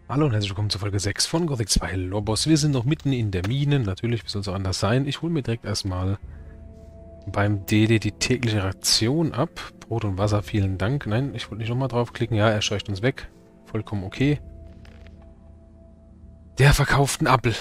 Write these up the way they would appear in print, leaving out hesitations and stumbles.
Hallo und herzlich willkommen zur Folge 6 von Gothic 2 Lobos. Wir sind noch mitten in der Mine. Natürlich, wie soll es auch anders sein? Ich hole mir direkt erstmal beim DD die tägliche Ration ab. Brot und Wasser, vielen Dank. Nein, ich wollte nicht nochmal draufklicken. Ja, er scheucht uns weg. Vollkommen okay. Der verkauft einen Appel.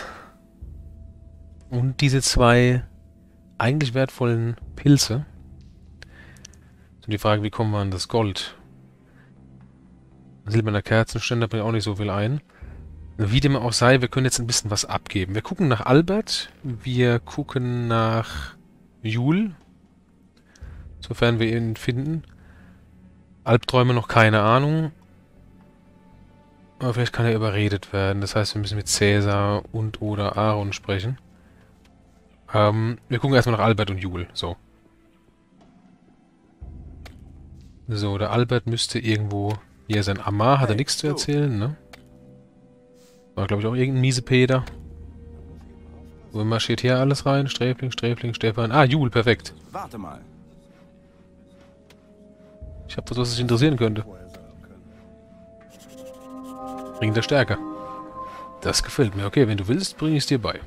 Und diese zwei eigentlich wertvollen Pilze. So die Frage, wie kommen wir an das Gold? Silberner Kerzenständer bringt auch nicht so viel ein. Wie dem auch sei, wir können jetzt ein bisschen was abgeben. Wir gucken nach Albert, wir gucken nach Jul, sofern wir ihn finden. Albträume noch keine Ahnung. Aber vielleicht kann er überredet werden. Das heißt, wir müssen mit Cäsar und oder Aaron sprechen. Wir gucken erstmal nach Albert und Jul. So. So, der Albert müsste irgendwo... Hier sein Amar, hat er nichts zu erzählen, ne? War, glaube ich, auch irgendein Miesepeter. Wo marschiert hier alles rein? Sträfling, Sträfling, Stefan. Ah, Jul, perfekt. Warte mal. Ich habe was dich interessieren könnte. Ring der Stärke. Das gefällt mir. Okay, wenn du willst, bringe ich es dir bei.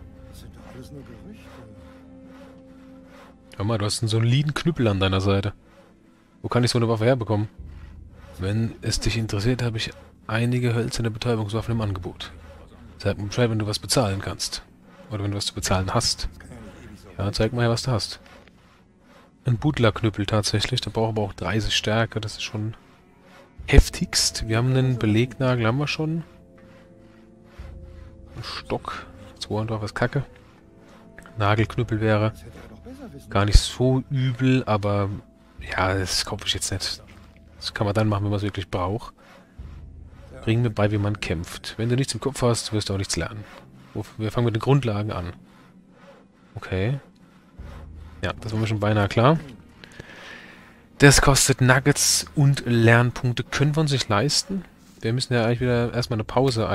Hör mal, du hast einen soliden Knüppel an deiner Seite. Wo kann ich so eine Waffe herbekommen? Wenn es dich interessiert, habe ich einige hölzerne Betäubungswaffen im Angebot. Sag mir Bescheid, wenn du was bezahlen kannst. Oder wenn du was zu bezahlen hast. Ja, zeig mal her, was du hast. Ein Butlerknüppel tatsächlich. Da braucht aber auch 30 Stärke. Das ist schon heftigst. Wir haben einen Belegnagel, haben wir schon. Ein Stock. 200 was Kacke. Nagelknüppel wäre gar nicht so übel, aber ja, das kaufe ich jetzt nicht. Das kann man dann machen, wenn man es wirklich braucht. Bring mir bei, wie man kämpft. Wenn du nichts im Kopf hast, wirst du auch nichts lernen. Wir fangen mit den Grundlagen an. Okay. Ja, das war mir schon beinahe klar. Das kostet Nuggets und Lernpunkte. Können wir uns nicht leisten? Wir müssen ja eigentlich wieder erstmal eine Pause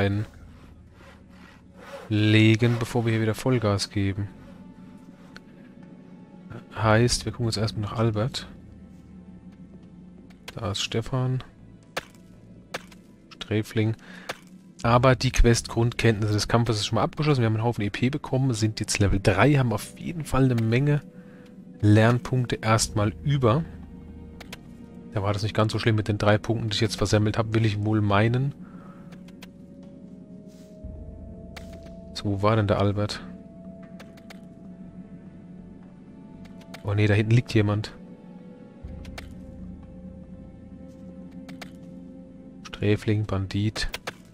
einlegen, bevor wir hier wieder Vollgas geben. Heißt, wir gucken uns erstmal nach Albert. Da ist Stefan. Sträfling. Aber die Quest Grundkenntnisse des Kampfes ist schon mal abgeschlossen. Wir haben einen Haufen EP bekommen, sind jetzt Level 3, haben auf jeden Fall eine Menge Lernpunkte erstmal über. Da war das nicht ganz so schlimm mit den 3 Punkten, die ich jetzt versammelt habe, will ich wohl meinen. So, wo war denn der Albert? Oh ne, da hinten liegt jemand. Sträfling, Bandit.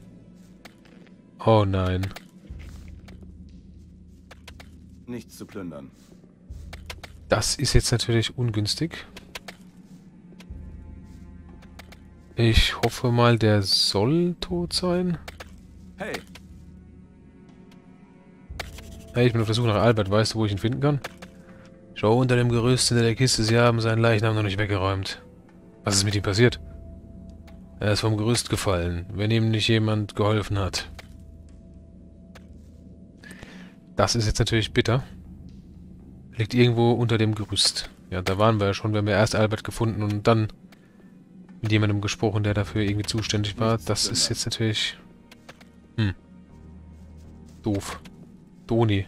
Oh nein. Nichts zu plündern. Das ist jetzt natürlich ungünstig. Ich hoffe mal, der soll tot sein. Hey! Hey, ich bin auf der Suche nach Albert. Weißt du, wo ich ihn finden kann? Schau unter dem Gerüst hinter der Kiste. Sie haben seinen Leichnam noch nicht weggeräumt. Was ist mit ihm passiert? Er ist vom Gerüst gefallen, wenn ihm nicht jemand geholfen hat. Das ist jetzt natürlich bitter. Liegt irgendwo unter dem Gerüst. Ja, da waren wir ja schon. Wir haben ja erst Albert gefunden und dann mit jemandem gesprochen, der dafür irgendwie zuständig war. Das ist jetzt natürlich... Doof. Doni.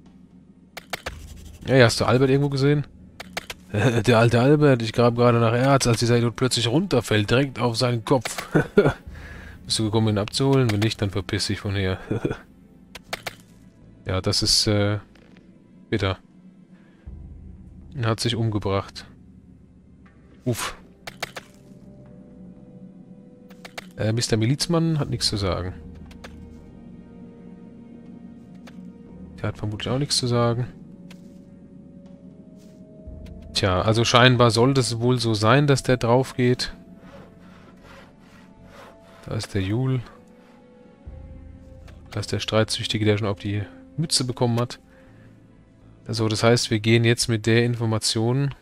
Ja, hast du Albert irgendwo gesehen? Der alte Albert, ich grab gerade nach Erz, als dieser Idiot plötzlich runterfällt, direkt auf seinen Kopf. Bist du gekommen, ihn abzuholen? Wenn nicht, dann verpiss dich von hier. Ja, das ist, bitter. Er hat sich umgebracht. Uff. Mr. Milizmann hat nichts zu sagen. Der hat vermutlich auch nichts zu sagen. Tja, also scheinbar soll das wohl so sein, dass der drauf geht. Da ist der Jul. Da ist der Streitsüchtige, der schon auf die Mütze bekommen hat. Also das heißt, wir gehen jetzt mit der Information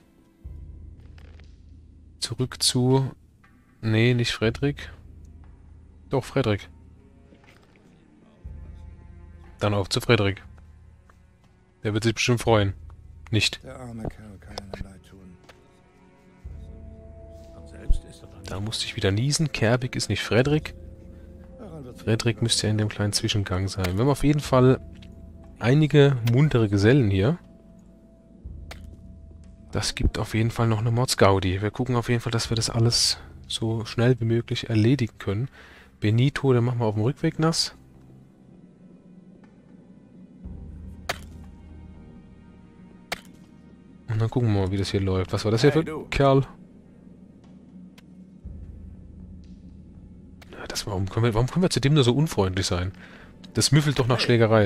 zurück zu... Nee, nicht Frederik. Doch, Frederik. Dann auf zu Frederik. Der wird sich bestimmt freuen. Nicht. Der arme Kerl kann einem leid tun. Da musste ich wieder niesen. Kerbig ist nicht Frederik. Fredrik müsste ja in dem kleinen Zwischengang sein. Wir haben auf jeden Fall einige muntere Gesellen hier. Das gibt auf jeden Fall noch eine Mordsgaudi. Wir gucken auf jeden Fall, dass wir das alles so schnell wie möglich erledigen können. Benito, den machen wir auf dem Rückweg nass. Und dann gucken wir mal, wie das hier läuft. Was war das hier für ein Kerl? Ja, warum können wir zu dem nur so unfreundlich sein? Das müffelt doch nach Schlägerei.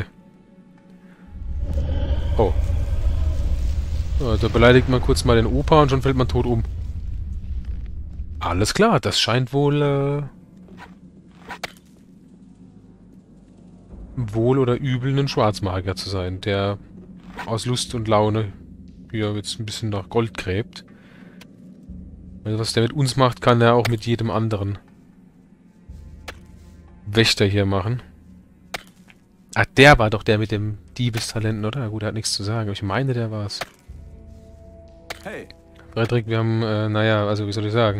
Oh. Ja, da beleidigt man kurz mal den Opa und schon fällt man tot um. Alles klar, das scheint wohl, wohl oder übel ein Schwarzmagier zu sein, der aus Lust und Laune hier jetzt ein bisschen nach Gold gräbt. Also was der mit uns macht, kann er auch mit jedem anderen Wächter hier machen. Ach, der war doch der mit dem Diebestalenten, oder? Na gut, er hat nichts zu sagen. Ich meine, der war's. Hey. Fredrik, wir haben, naja, also wie soll ich sagen?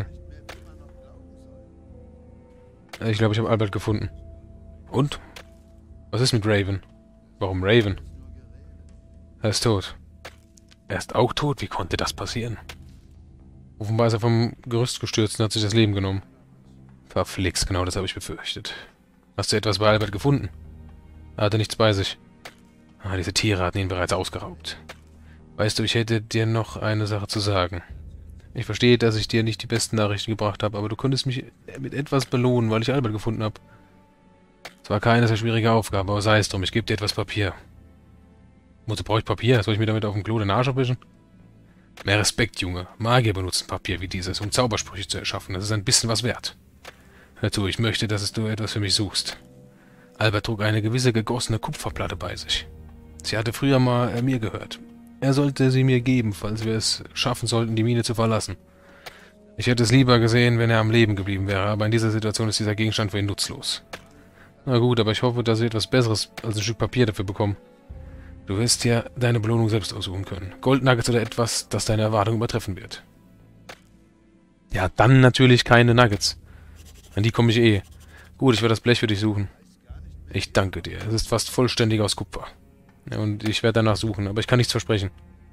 Ich glaube, ich habe Albert gefunden. Und? Was ist mit Raven? Warum Raven? Er ist tot. Er ist auch tot? Wie konnte das passieren? Offenbar ist er vom Gerüst gestürzt und hat sich das Leben genommen. Verflixt, genau das habe ich befürchtet. Hast du etwas bei Albert gefunden? Er hatte nichts bei sich. Ah, diese Tiere hatten ihn bereits ausgeraubt. Weißt du, ich hätte dir noch eine Sache zu sagen. Ich verstehe, dass ich dir nicht die besten Nachrichten gebracht habe, aber du könntest mich mit etwas belohnen, weil ich Albert gefunden habe. Es war keine sehr schwierige Aufgabe, aber sei es drum, ich gebe dir etwas Papier. Mutter, brauche ich Papier? Soll ich mir damit auf den Klo den Arsch abwischen? Mehr Respekt, Junge. Magier benutzen Papier wie dieses, um Zaubersprüche zu erschaffen. Das ist ein bisschen was wert. Hör zu, ich möchte, dass du etwas für mich suchst. Albert trug eine gewisse gegossene Kupferplatte bei sich. Sie hatte früher mal mir gehört. Er sollte sie mir geben, falls wir es schaffen sollten, die Mine zu verlassen. Ich hätte es lieber gesehen, wenn er am Leben geblieben wäre, aber in dieser Situation ist dieser Gegenstand für ihn nutzlos. Na gut, aber ich hoffe, dass wir etwas Besseres als ein Stück Papier dafür bekommen. Du wirst ja deine Belohnung selbst aussuchen können. Goldnuggets oder etwas, das deine Erwartung übertreffen wird. Ja, dann natürlich keine Nuggets. An die komme ich eh. Gut, ich werde das Blech für dich suchen. Ich danke dir. Es ist fast vollständig aus Kupfer. Ja, und ich werde danach suchen, aber ich kann nichts versprechen.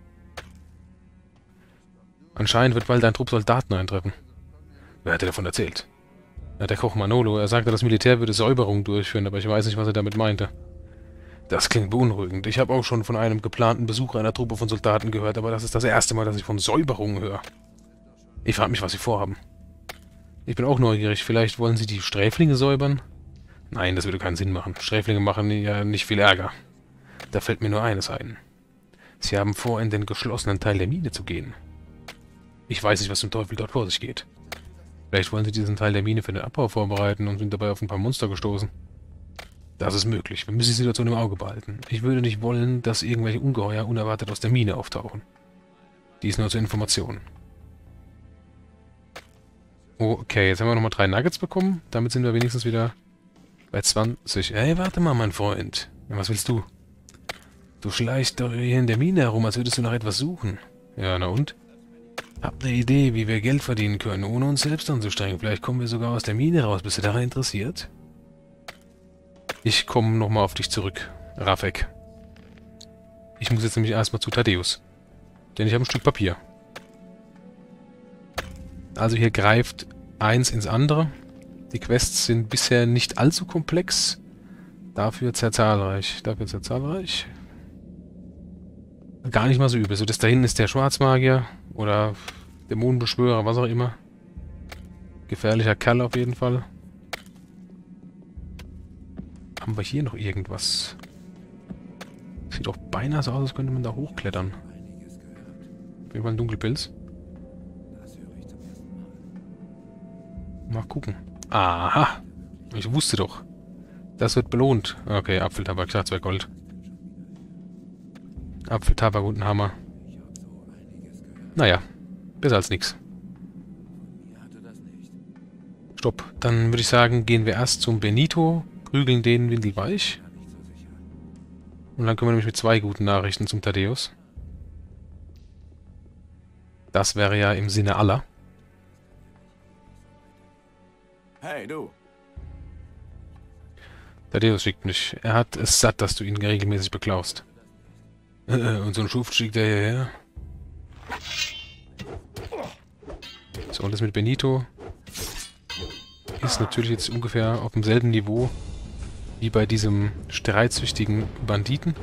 Anscheinend wird bald ein Trupp Soldaten eintreffen. Wer hat dir davon erzählt? Ja, der Koch Manolo. Er sagte, das Militär würde Säuberungen durchführen, aber ich weiß nicht, was er damit meinte. Das klingt beunruhigend. Ich habe auch schon von einem geplanten Besuch einer Truppe von Soldaten gehört, aber das ist das erste Mal, dass ich von Säuberungen höre. Ich frage mich, was sie vorhaben. Ich bin auch neugierig. Vielleicht wollen sie die Sträflinge säubern? Nein, das würde keinen Sinn machen. Sträflinge machen ja nicht viel Ärger. Da fällt mir nur eines ein. Sie haben vor, in den geschlossenen Teil der Mine zu gehen. Ich weiß nicht, was zum Teufel dort vor sich geht. Vielleicht wollen sie diesen Teil der Mine für den Abbau vorbereiten und sind dabei auf ein paar Monster gestoßen. Das ist möglich. Wir müssen die Situation im Auge behalten. Ich würde nicht wollen, dass irgendwelche Ungeheuer unerwartet aus der Mine auftauchen. Dies nur zur Information. Okay, jetzt haben wir nochmal 3 Nuggets bekommen. Damit sind wir wenigstens wieder bei 20. Hey, warte mal, mein Freund. Ja, was willst du? Du schleichst doch hier in der Mine herum, als würdest du nach etwas suchen. Ja, na und? Hab eine Idee, wie wir Geld verdienen können, ohne uns selbst anzustrengen. Vielleicht kommen wir sogar aus der Mine raus. Bist du daran interessiert? Ich komme nochmal auf dich zurück, Rafek. Ich muss jetzt nämlich erstmal zu Thaddeus. Denn ich habe ein Stück Papier. Also hier greift eins ins andere. Die Quests sind bisher nicht allzu komplex. Dafür sehr zahlreich. Gar nicht mal so übel. So, das da hinten ist der Schwarzmagier. Oder Dämonenbeschwörer, was auch immer. Gefährlicher Kerl auf jeden Fall. Haben wir hier noch irgendwas? Sieht doch beinahe so aus, als könnte man da hochklettern. Auf jeden Fall ein Dunkelpilz. Mal gucken. Aha! Ich wusste doch. Das wird belohnt. Okay, Apfeltabak, ich dachte, es wäre Gold. Apfeltabak und ein Hammer. Naja, besser als nichts. Stopp. Dann würde ich sagen, gehen wir erst zum Benito, prügeln den windelweich. Und dann kommen wir nämlich mit 2 guten Nachrichten zum Thaddeus. Das wäre ja im Sinne aller. Hey, du. Thaddeus schickt mich. Er hat es satt, dass du ihn regelmäßig beklaust. Und so ein Schuft schickt er hierher. So, und das mit Benito ist natürlich jetzt ungefähr auf demselben Niveau wie bei diesem streitsüchtigen Banditen.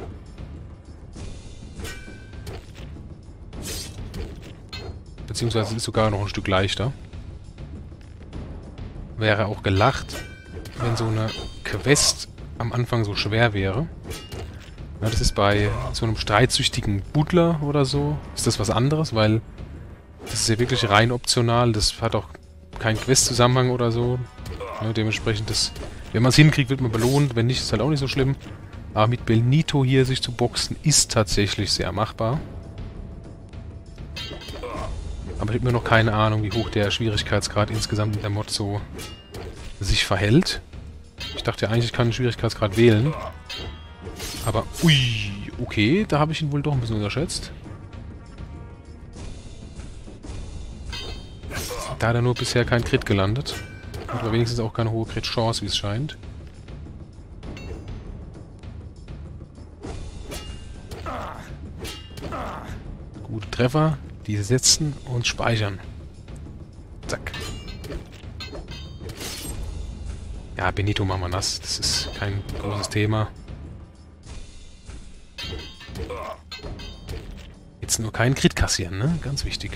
Beziehungsweise ist sogar noch ein Stück leichter. Wäre auch gelacht, wenn so eine Quest am Anfang so schwer wäre. Ja, das ist bei so einem streitsüchtigen Buddler oder so, ist das was anderes, weil das ist ja wirklich rein optional. Das hat auch keinen Quest-Zusammenhang oder so. Ja, dementsprechend, wenn man es hinkriegt, wird man belohnt. Wenn nicht, ist halt auch nicht so schlimm. Aber mit Benito hier sich zu boxen, ist tatsächlich sehr machbar. Aber ich habe mir noch keine Ahnung, wie hoch der Schwierigkeitsgrad insgesamt in der Mod so sich verhält. Ich dachte ja eigentlich, ich kann den Schwierigkeitsgrad wählen. Aber, ui, okay, da habe ich ihn wohl doch ein bisschen unterschätzt. Da hat er nur bisher kein Crit gelandet. Aber wenigstens auch keine hohe Crit-Chance, wie es scheint. Gute Treffer. Diese setzen und speichern. Zack. Ja, Benito machen wir nass. Das ist kein großes Thema. Jetzt nur keinen Crit kassieren, ne? Ganz wichtig.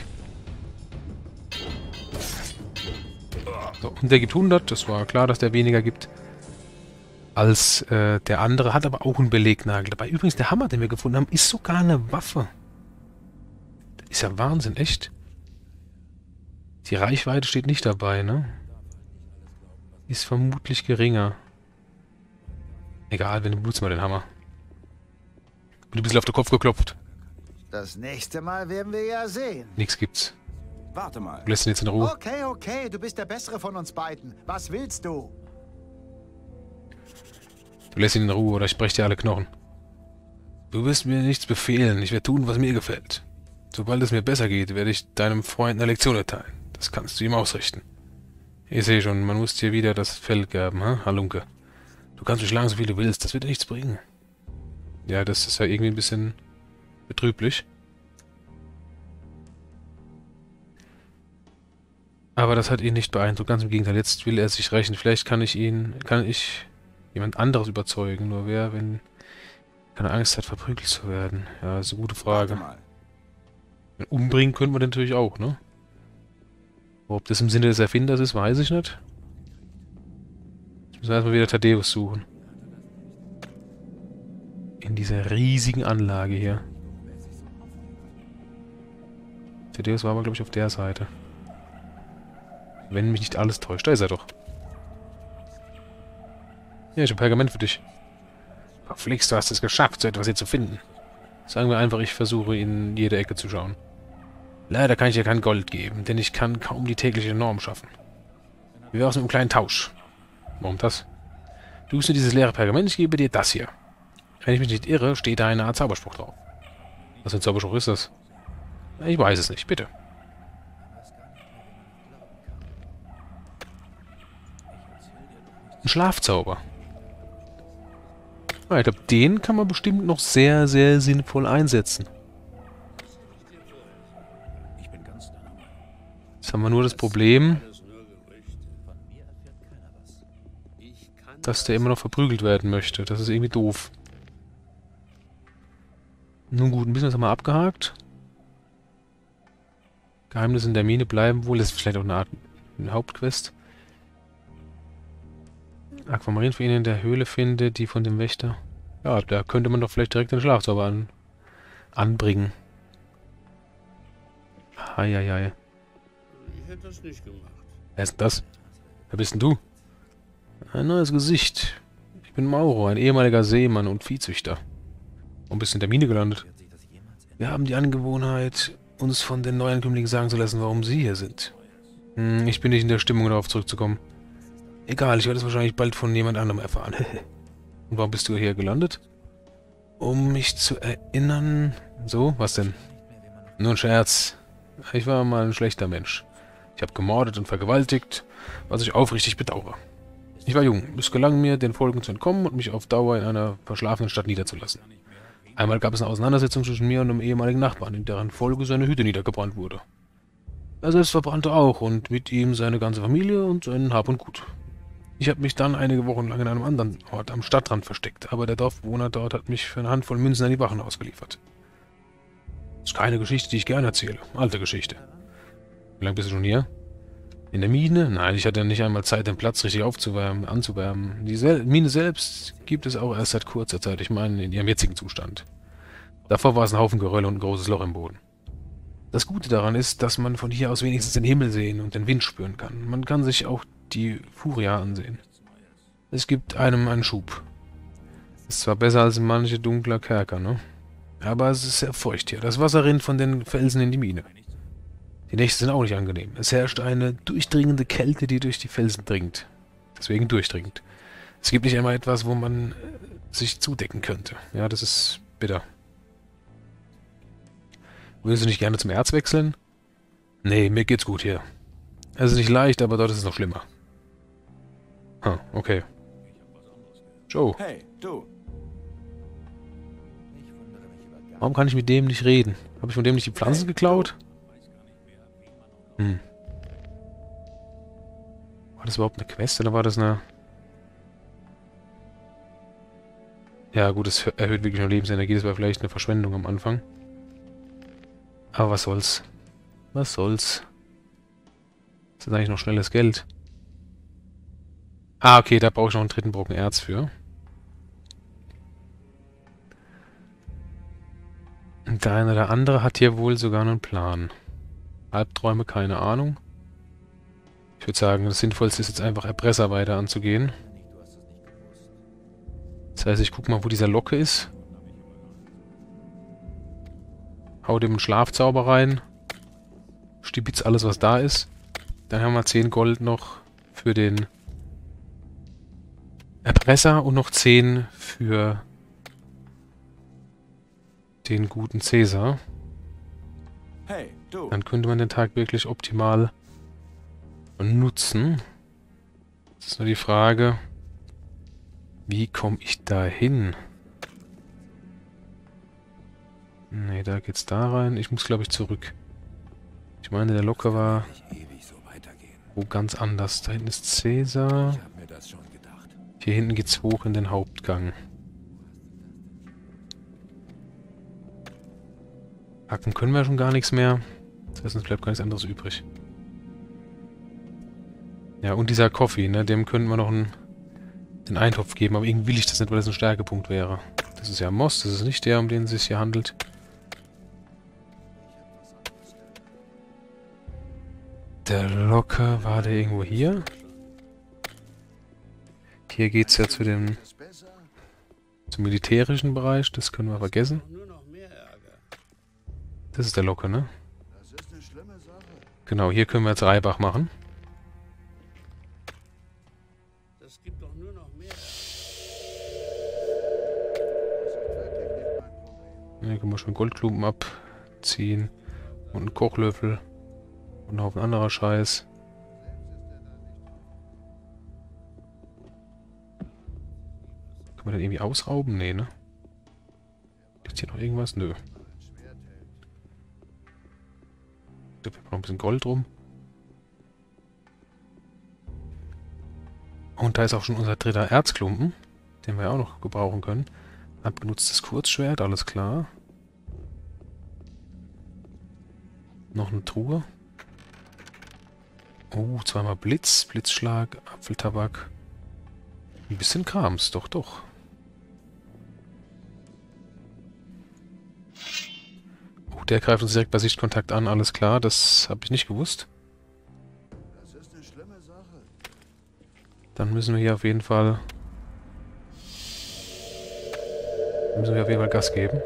So, und der gibt 100. Das war klar, dass der weniger gibt als der andere. Hat aber auch einen Belegnagel dabei. Übrigens, der Hammer, den wir gefunden haben, ist sogar eine Waffe. Das ist ja Wahnsinn, echt. Die Reichweite steht nicht dabei, ne? Ist vermutlich geringer. Egal, wenn du benutzt mal den Hammer. Bin ein bisschen auf den Kopf geklopft. Das nächste Mal werden wir ja sehen. Nix gibt's. Warte mal. Du lässt ihn jetzt in Ruhe. Okay, du bist der Bessere von uns beiden. Was willst du? Du lässt ihn in Ruhe oder ich brech dir alle Knochen. Du wirst mir nichts befehlen. Ich werde tun, was mir gefällt. Sobald es mir besser geht, werde ich deinem Freund eine Lektion erteilen. Das kannst du ihm ausrichten. Ich sehe schon, man muss dir wieder das Fell geben, Halunke. Du kannst mich schlagen, so viel du willst. Das wird dir nichts bringen. Ja, das ist ja irgendwie ein bisschen betrüblich. Aber das hat ihn nicht beeindruckt. Ganz im Gegenteil, jetzt will er sich rächen. Vielleicht kann ich jemand anderes überzeugen. Nur wer, wenn keine Angst hat, verprügelt zu werden? Ja, das ist eine gute Frage. Umbringen können wir den natürlich auch, ne? Ob das im Sinne des Erfinders ist, weiß ich nicht. Jetzt müssen wir erstmal wieder Thaddeus suchen. In dieser riesigen Anlage hier. Thaddeus war aber, glaube ich, auf der Seite. Wenn mich nicht alles täuscht. Da ist er doch. Ja, ich habe Pergament für dich. Verflixt, du hast es geschafft, so etwas hier zu finden. Sagen wir einfach, ich versuche in jede Ecke zu schauen. Leider kann ich dir kein Gold geben, denn ich kann kaum die tägliche Norm schaffen. Wie wär's mit einem kleinen Tausch? Warum das? Du suchst nur dieses leere Pergament, ich gebe dir das hier. Wenn ich mich nicht irre, steht da eine Art Zauberspruch drauf. Was für ein Zauberspruch ist das? Ich weiß es nicht, bitte. Ein Schlafzauber. Ah, ich glaube, den kann man bestimmt noch sehr, sehr sinnvoll einsetzen. Jetzt haben wir nur das Problem, dass der immer noch verprügelt werden möchte. Das ist irgendwie doof. Nun gut, ein bisschen was haben wir abgehakt. Geheimnisse in der Mine bleiben wohl. Das ist vielleicht auch eine Art Hauptquest. Aquamarin für ihn in der Höhle finde, die von dem Wächter. Ja, da könnte man doch vielleicht direkt den Schlafzauber anbringen. Heieiei. Ich hätte das nicht gemacht. Wer ist denn das? Wer bist denn du? Ein neues Gesicht. Ich bin Mauro, ein ehemaliger Seemann und Viehzüchter. Warum bist du in der Mine gelandet? Wir haben die Angewohnheit, uns von den Neuankömmlingen sagen zu lassen, warum sie hier sind. Ich bin nicht in der Stimmung, darauf zurückzukommen. Egal, ich werde es wahrscheinlich bald von jemand anderem erfahren. Und warum bist du hier gelandet? Um mich zu erinnern... So, was denn? Nur ein Scherz. Ich war mal ein schlechter Mensch. Ich habe gemordet und vergewaltigt, was ich aufrichtig bedauere. Ich war jung. Es gelang mir, den Folgen zu entkommen und mich auf Dauer in einer verschlafenen Stadt niederzulassen. Einmal gab es eine Auseinandersetzung zwischen mir und einem ehemaligen Nachbarn, in deren Folge seine Hütte niedergebrannt wurde. Er selbst verbrannte auch und mit ihm seine ganze Familie und sein Hab und Gut. Ich habe mich dann einige Wochen lang in einem anderen Ort am Stadtrand versteckt, aber der Dorfbewohner dort hat mich für eine Handvoll Münzen an die Wachen ausgeliefert. Das ist keine Geschichte, die ich gerne erzähle. Alte Geschichte. Wie lange bist du schon hier? In der Mine? Nein, ich hatte nicht einmal Zeit, den Platz richtig anzuwärmen. Die Mine selbst gibt es auch erst seit kurzer Zeit, ich meine in ihrem jetzigen Zustand. Davor war es ein Haufen Geröll und ein großes Loch im Boden. Das Gute daran ist, dass man von hier aus wenigstens den Himmel sehen und den Wind spüren kann. Man kann sich auch die Furia ansehen. Es gibt einem einen Schub. Ist zwar besser als in manche dunkler Kerker, ne? Aber es ist sehr feucht hier. Das Wasser rinnt von den Felsen in die Mine. Die Nächte sind auch nicht angenehm. Es herrscht eine durchdringende Kälte, die durch die Felsen dringt. Deswegen durchdringend. Es gibt nicht einmal etwas, wo man sich zudecken könnte. Ja, das ist bitter. Würdest du nicht gerne zum Erz wechseln? Nee, mir geht's gut hier. Es ist nicht leicht, aber dort ist es noch schlimmer. Okay. Joe. Hey, du. Warum kann ich mit dem nicht reden? Habe ich von dem nicht die Pflanzen geklaut? War das überhaupt eine Quest oder war das eine... Ja gut, es erhöht wirklich nur Lebensenergie. Das war vielleicht eine Verschwendung am Anfang. Aber was soll's? Was soll's? Das ist eigentlich noch schnelles Geld. Ah, okay, da brauche ich noch einen dritten Brocken Erz für. Und der eine oder andere hat hier wohl sogar einen Plan. Albträume, keine Ahnung. Ich würde sagen, das Sinnvollste ist jetzt einfach Erpresser weiter anzugehen. Das heißt, ich guck mal, wo dieser Locke ist. Hau dem einen Schlafzauber rein. Stibitz alles, was da ist. Dann haben wir 10 Gold noch für den Erpresser und noch 10 für den guten Cäsar. Hey, du. Dann könnte man den Tag wirklich optimal nutzen. Das ist nur die Frage, wie komme ich da hin? Ne, da geht's da rein. Ich muss, glaube ich, zurück. Ich meine, der Locke war wo ganz anders. Da hinten ist Cäsar. Hier hinten geht's hoch in den Hauptgang. Packen können wir schon gar nichts mehr. Das heißt, uns bleibt gar nichts anderes übrig. Ja, und dieser Coffee, ne, dem könnten wir noch den Eintopf geben, aber irgendwie will ich das nicht, weil das ein Stärkepunkt wäre. Das ist ja Moss, das ist nicht der, um den es sich hier handelt. Der Locke, war der irgendwo hier? Hier geht's ja zum militärischen Bereich, das können wir vergessen. Das ist der Locke, ne? Genau, hier können wir jetzt Reibach machen. Das gibt doch nur noch mehr. Hier können wir schon Goldklumpen abziehen. Und einen Kochlöffel. Und einen Haufen anderer Scheiß. Können wir den irgendwie ausrauben? Nee, ne? Liegt hier noch irgendwas? Nö. Wir brauchen ein bisschen Gold rum. Und da ist auch schon unser dritter Erzklumpen, den wir auch noch gebrauchen können. Abgenutztes Kurzschwert, alles klar. Noch eine Truhe. Oh, zweimal Blitz, Blitzschlag, Apfeltabak. Ein bisschen Krams, doch, doch. Oh, der greift uns direkt bei Sichtkontakt an, alles klar. Das habe ich nicht gewusst. Dann müssen wir hier auf jeden Fall... Gas geben.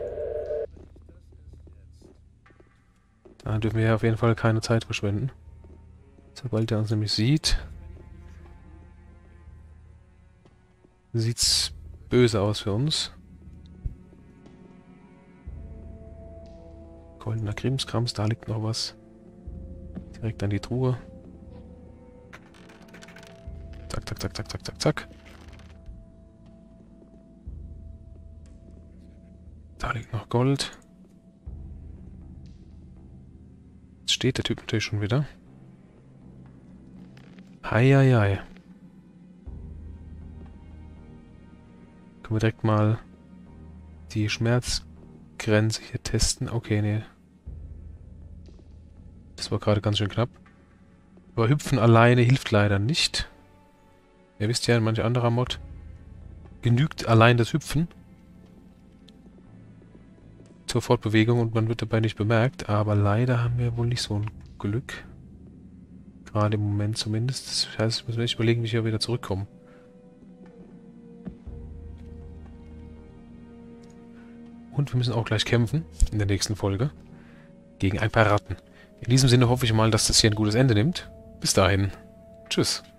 Da dürfen wir hier auf jeden Fall keine Zeit verschwenden. Sobald er uns nämlich sieht... Sieht's böse aus für uns. Goldener Krimskrams, da liegt noch was. Direkt an die Truhe. Zack, zack, zack, zack, zack, zack, zack, zack. Da liegt noch Gold. Jetzt steht der Typ natürlich schon wieder. Heieiei. Können wir direkt mal die Schmerzgrenze hier testen. Okay, nee. Das war gerade ganz schön knapp. Aber Hüpfen alleine hilft leider nicht. Ihr wisst ja, in manch anderer Mod genügt allein das Hüpfen zur Fortbewegung und man wird dabei nicht bemerkt. Aber leider haben wir wohl nicht so ein Glück. Gerade im Moment zumindest. Das heißt, ich muss mir echt überlegen, wie ich hier wieder zurückkomme. Und wir müssen auch gleich kämpfen, in der nächsten Folge, gegen ein paar Ratten. In diesem Sinne hoffe ich mal, dass das hier ein gutes Ende nimmt. Bis dahin. Tschüss.